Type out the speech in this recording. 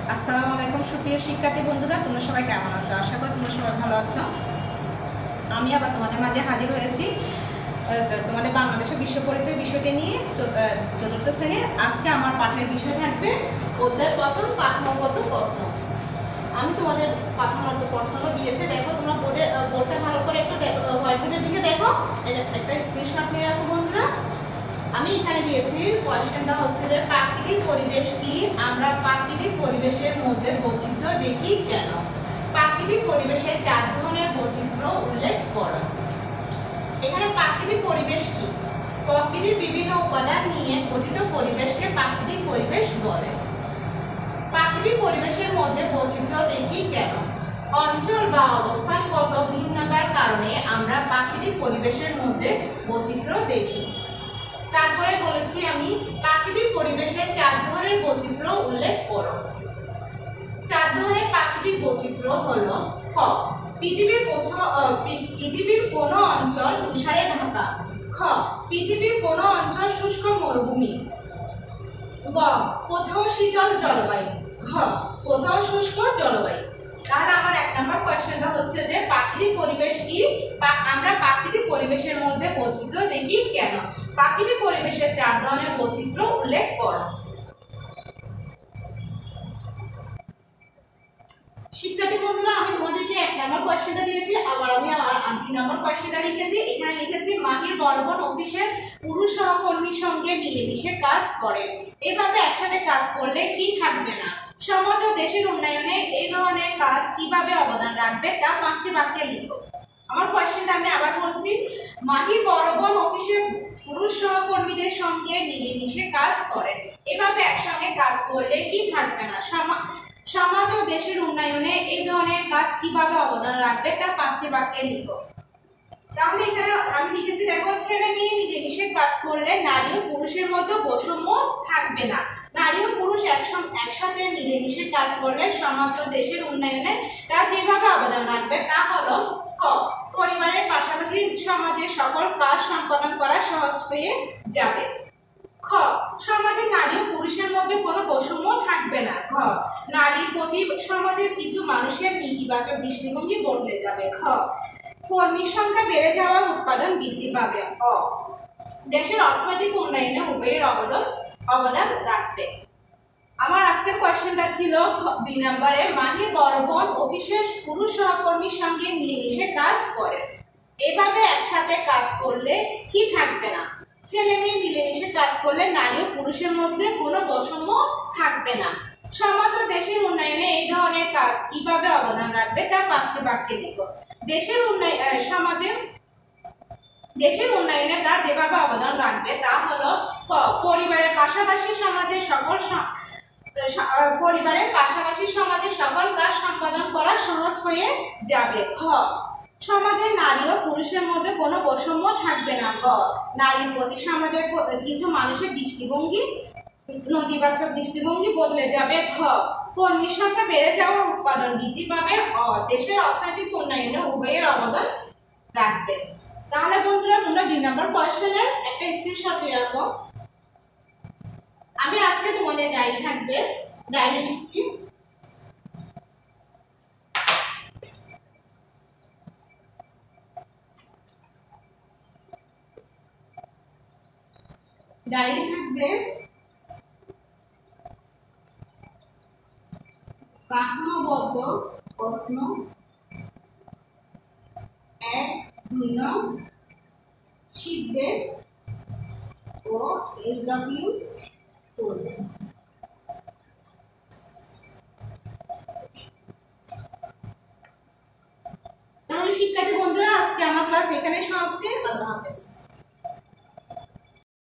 আসসালামু আলাইকুম সুপ্রিয় শিক্ষার্থী বন্ধুরা, তোমরা সবাই কেমন আছো? আশা করি তোমরা সবাই ভালো আছো। আমি আবার তোমাদের মাঝে হাজির হয়েছি তোমাদের বাংলাদেশের বিশ্ব পরিচয় বিষয়টি নিয়ে। চতুর্থ শ্রেণীর আজকে আমার পাঠের বিষয় থাকবে অধ্যায় প্রথম কাঠামোগত প্রশ্ন। আমি তোমাদের কাঠামোগত প্রশ্নটা দিয়েছি, দেখো তোমরা বোর্ডটা ভালো করে একটু দেখো, হোয়াইট বোর্ডের দিকে দেখো, একটা স্ক্রিনশট নিয়ে রাখো বন্ধুরা। আমি এখানে দিয়েছি কোয়েশ্চেনটা হচ্ছে যে প্রাকৃতিক পরিবেশ কি? আমরা প্রাকৃতিক পরিবেশের মধ্যে বৈচিত্র্য দেখি কেন? প্রাকৃতিক পরিবেশের 4 ধরনের বৈচিত্র্য উল্লেখ করো। এখানে প্রাকৃতিক পরিবেশ কি? প্রকৃতির বিভিন্ন উপাদান নিয়ে গঠিত পরিবেশকে প্রাকৃতিক পরিবেশ বলে। প্রাকৃতিক পরিবেশের মধ্যে বৈচিত্র্য দেখি কেন? অঞ্চল বা অবস্থানগত ভিন্নতার কারণে আমরা প্রাকৃতিক পরিবেশের মধ্যে বৈচিত্র্য দেখি। তারপরে বলেছি আমি প্রাকৃতিক পরিবেশের 4 ধরনের বৈচিত্র্য উল্লেখ করো। 4 ধরনের প্রাকৃতিক বৈচিত্র্য হলো: ক, পৃথিবীর কোন অঞ্চল তুষারে ঢাকা। খ, পৃথিবীর কোন অঞ্চল শুষ্ক মরুভূমি। গ, কোথাও শীতল জলবায়ু। ঘ, কোথাও শুষ্ক জলবায়ু। তাহলে আমার 1 নম্বর কোয়েশ্চেনটা হচ্ছে যে প্রাকৃতিক পরিবেশ কি? আমরা প্রাকৃতিক পরিবেশের মধ্যে বৈচিত্র্য দেখি কেন? প্রাকৃতিক পরিবেশের 4 ধরনের বৈচিত্র্য উল্লেখ করো। শিক্ষার্থী বন্ধুরা, আমি তোমাদেরকে 1 নম্বর কোয়েশ্চেনটা দিয়েছি, আবার আমি 2 নম্বর কোয়েশ্চেনটা লিখেছি। এখানে লিখেছি মাহির বর্বন অফিসের পুরুষ সহকর্মীর সঙ্গে মিলেমিশে কাজ করে। এভাবে একসাথে কাজ করলে কি থাকবে না? সমাজ ও দেশের উন্নয়নে এই ধরনের কাজ কিভাবে অবদান রাখবে তা 5টি বাক্যে লিখো। আমার কোয়েশ্চেনটা আমি আবার বলছি, মাহির বর্বন অফিসের পুরুষ সহকর্মীদের সঙ্গে মিলেমিশে কাজ করে। এভাবে একসঙ্গে কাজ করলে কি থাকবে না? সমাজ ও দেশের উন্নয়নে এই ধরনের কাজ কিভাবে অবদান রাখবে তা 5টি বাক্যে লিখো। তাহলে এখানে আমি লিখেছি, দেখো, ছেলে মেয়ে মিলেমিশে কাজ করলে নারী ও পুরুষের মধ্যে বৈষম্য থাকবে না। নারী ও পুরুষ একসাথে মিলেমিশে কাজ করলে সমাজ ও দেশের উন্নয়নে তারা যেভাবে অবদান রাখবে তা হলো: ক, পরিবারের পাশাপাশি সমাজের সকল কাজ সম্পাদন করা সহজ হয়ে যাবে। খ, সমাজে নারী ও পুরুষের মধ্যে কোনো বৈষম্য থাকবে না। ঘ, নারীর প্রতি সমাজের কিছু মানুষের নেতিবাচক দৃষ্টিভঙ্গি বদলে যাবে। খ, কর্মীর সংখ্যা বেড়ে যাওয়া উৎপাদন বৃদ্ধি পাবে। অ, দেশের অর্থনৈতিক উন্নয়নে উভয়ের অবদান রাখবে। আমার আজকের কোয়েশ্চেনটা ছিল 2 নম্বরে, মাহির বর্বন অফিসের পুরুষ সহকর্মীর সঙ্গে মিলেমিশে কাজ করে। এভাবে একসাথে কাজ করলে কি থাকবে না? ছেলে মেয়ে মিলেমিশে কাজ করলে নারী ও পুরুষের মধ্যে কোনো বৈষম্য থাকবে না। সমাজ ও দেশের উন্নয়নে এই ধরনের কাজ কিভাবে অবদান রাখবে তা 5টি বাক্যে লিখো। দেশের উন্নয়নে তা যেভাবে অবদান রাখবে তা হলো: ক, পরিবারের পাশাপাশি সমাজের সকল কাজ সম্পাদন করা সহজ হয়ে যাবে। খ, সমাজের নারী ও পুরুষের মধ্যে কোনো বৈষম্য থাকবে না। গ, নারীর প্রতি সমাজের কিছু মানুষের নেতিবাচক দৃষ্টিভঙ্গি বদলে যাবে। ঘ, কর্মীর সংখ্যা বেড়ে যাওয়া উৎপাদন বৃদ্ধি পাবে। অ, দেশের অর্থনৈতিক উন্নয়নে উভয়ের অবদান রাখবে। তাহলে বন্ধুরা, তোমরা 2 নম্বর কোয়েশ্চেনের একটা স্ক্রিনশট নিয়ে রাখো। আমি আজকে তোমাদের ডায়েরি থাকবে, ডায়েরি দিচ্ছি। ডায়েরি থাকবে কাঠামোগত প্রশ্ন 1, 2 শিখবে ও SW করবে। তাহলে শিক্ষার্থী বন্ধুরা, আজকে আমার ক্লাস এখানে সমাপ্তি। আল্লাহ হাফেজ।